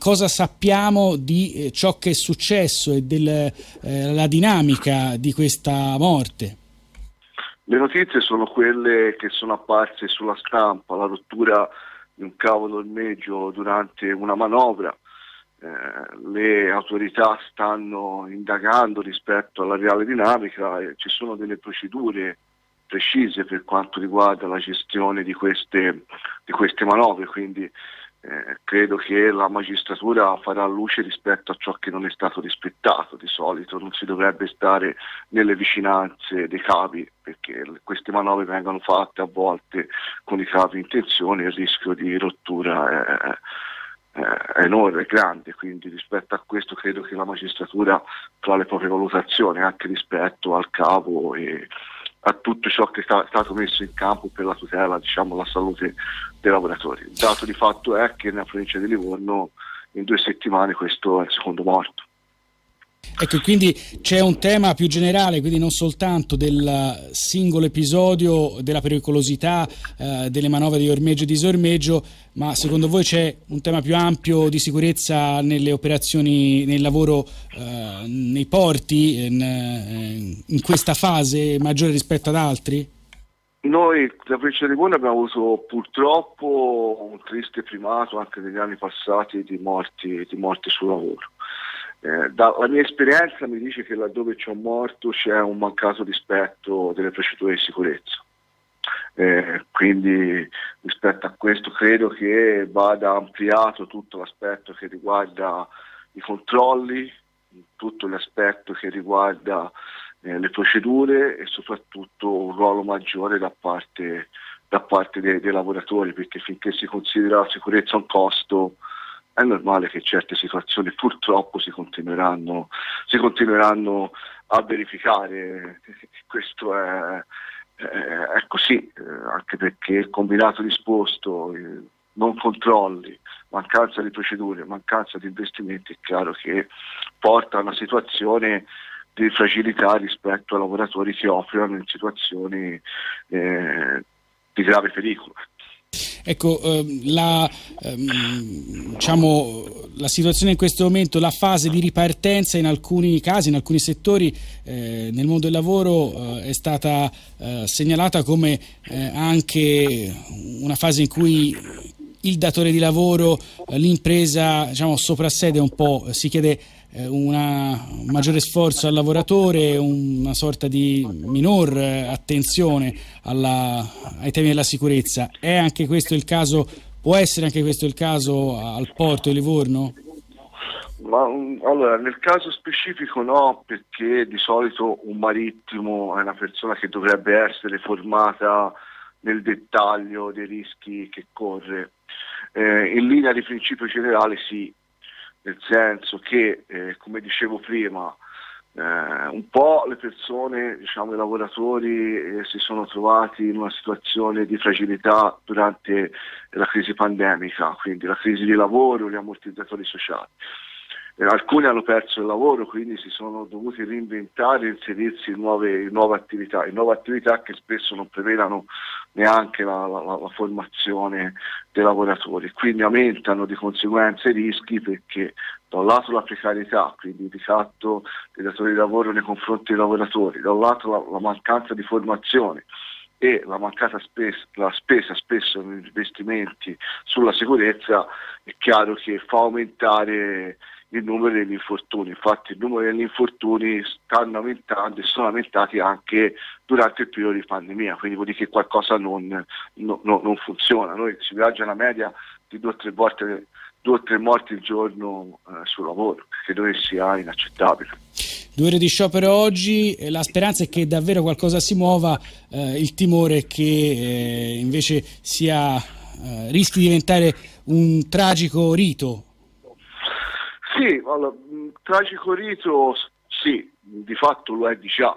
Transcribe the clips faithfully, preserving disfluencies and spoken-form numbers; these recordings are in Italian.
cosa sappiamo di eh, ciò che è successo e della eh, dinamica di questa morte? Le notizie sono quelle che sono apparse sulla stampa, la rottura di un cavo d'ormeggio durante una manovra. Eh, le autorità stanno indagando rispetto alla reale dinamica e ci sono delle procedure precise per quanto riguarda la gestione di queste, di queste manovre, quindi eh, credo che la magistratura farà luce rispetto a ciò che non è stato rispettato. Di solito non si dovrebbe stare nelle vicinanze dei cavi, perché queste manovre vengono fatte a volte con i cavi in tensione e il rischio di rottura è, è enorme, è grande, quindi rispetto a questo credo che la magistratura farà le proprie valutazioni anche rispetto al cavo e a tutto ciò che è stato messo in campo per la tutela, diciamo, la salute dei lavoratori. Il dato di fatto è che nella provincia di Livorno in due settimane questo è il secondo morto. Ecco, quindi c'è un tema più generale, quindi non soltanto del singolo episodio, della pericolosità eh, delle manovre di ormeggio e disormeggio, ma secondo voi c'è un tema più ampio di sicurezza nelle operazioni, nel lavoro eh, nei porti, in, in questa fase maggiore rispetto ad altri? Noi, la provincia di Livorno, abbiamo avuto purtroppo un triste primato anche negli anni passati di morti, di morti sul lavoro. Eh, dalla mia esperienza mi dice che laddove c'è un morto c'è un mancato rispetto delle procedure di sicurezza. Eh, quindi rispetto a questo credo che vada ampliato tutto l'aspetto che riguarda i controlli, tutto l'aspetto che riguarda eh, le procedure e soprattutto un ruolo maggiore da parte, da parte dei, dei lavoratori, perché finché si considera la sicurezza un costo è normale che certe situazioni purtroppo si continueranno, si continueranno a verificare. Questo è, è, è così, eh, anche perché il combinato disposto, eh, non controlli, mancanza di procedure, mancanza di investimenti, è chiaro che porta a una situazione di fragilità rispetto ai lavoratori che operano in situazioni eh, di grave pericolo. Ecco, ehm, la, ehm, diciamo, la situazione in questo momento, la fase di ripartenza in alcuni casi, in alcuni settori eh, nel mondo del lavoro eh, è stata eh, segnalata come eh, anche una fase in cui il datore di lavoro, eh, l'impresa, diciamo, soprassede un po', si chiede eh, una, un maggiore sforzo al lavoratore, una sorta di minor eh, attenzione alla, ai temi della sicurezza. È anche questo il caso, può essere anche questo il caso al porto di Livorno? Ma, allora, nel caso specifico no, perché di solito un marittimo è una persona che dovrebbe essere formata nel dettaglio dei rischi che corre. Eh, in linea di principio generale sì, nel senso che, eh, come dicevo prima, eh, un po' le persone, diciamo i lavoratori, eh, si sono trovati in una situazione di fragilità durante la crisi pandemica, quindi la crisi di lavoro, gli ammortizzatori sociali. Eh, alcuni hanno perso il lavoro, quindi si sono dovuti reinventare e inserirsi in nuove, in nuove attività, in nuove attività che spesso non prevedano neanche la, la, la formazione dei lavoratori, quindi aumentano di conseguenza i rischi, perché da un lato la precarietà, quindi il ricatto dei datori di lavoro nei confronti dei lavoratori, da un lato la, la mancanza di formazione e la mancata spesa, la spesa spesso negli investimenti sulla sicurezza, è chiaro che fa aumentare il numero degli infortuni. Infatti il numero degli infortuni stanno aumentando e sono aumentati anche durante il periodo di pandemia, quindi vuol dire che qualcosa non, no, no, non funziona. Noi si viaggia una media di due o tre volte, due o tre morti al giorno eh, sul lavoro, che credo che sia inaccettabile. Due ore di sciopero oggi, la speranza è che davvero qualcosa si muova, eh, il timore è che eh, invece sia eh, rischi di diventare un tragico rito. Sì, allora, un tragico rito sì, di fatto lo è di già.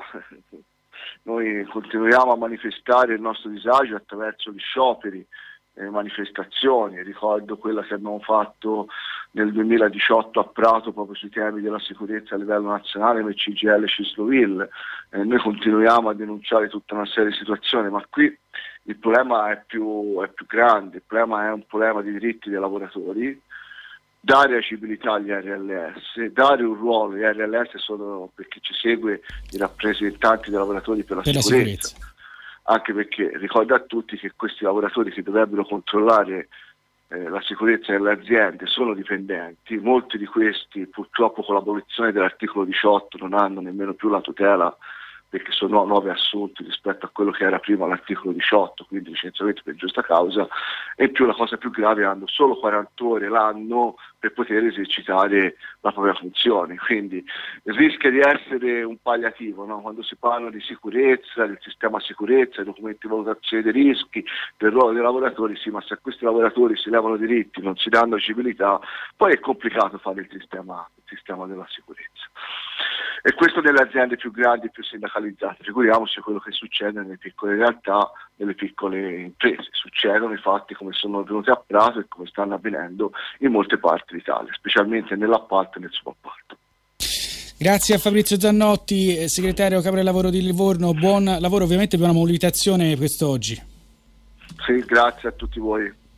Noi continuiamo a manifestare il nostro disagio attraverso gli scioperi, le manifestazioni. Ricordo quella che abbiamo fatto nel duemiladiciotto a Prato proprio sui temi della sicurezza a livello nazionale come C G I L Cislovil. Eh, noi continuiamo a denunciare tutta una serie di situazioni, ma qui il problema è più, è più grande, il problema è un problema di diritti dei lavoratori, dare agibilità agli R L S, dare un ruolo. Gli R L S sono, per chi ci segue, i rappresentanti dei lavoratori per la, per sicurezza. la sicurezza, anche perché ricordo a tutti che questi lavoratori che dovrebbero controllare eh, la sicurezza delle aziende sono dipendenti, molti di questi purtroppo con l'abolizione dell'articolo diciotto non hanno nemmeno più la tutela, perché sono nuovi assunti rispetto a quello che era prima l'articolo diciotto, quindi licenziamento per giusta causa, e in più la cosa più grave, hanno solo quaranta ore l'anno per poter esercitare la propria funzione, quindi rischia di essere un palliativo, no? Quando si parla di sicurezza, del sistema sicurezza, dei documenti di valutazione dei rischi, del ruolo dei lavoratori, sì, ma se a questi lavoratori si levano diritti, non si danno agibilità, poi è complicato fare il sistema, il sistema della sicurezza. E questo nelle aziende più grandi, più sindacalizzate. Figuriamoci quello che succede nelle piccole realtà, nelle piccole imprese. Succedono i fatti come sono avvenuti a Prato e come stanno avvenendo in molte parti d'Italia, specialmente nell'appalto e nel subappalto. Grazie a Fabrizio Zannotti, segretario Camera del Lavoro di Livorno. Buon lavoro, ovviamente buona mobilitazione quest'oggi. Sì, grazie a tutti voi.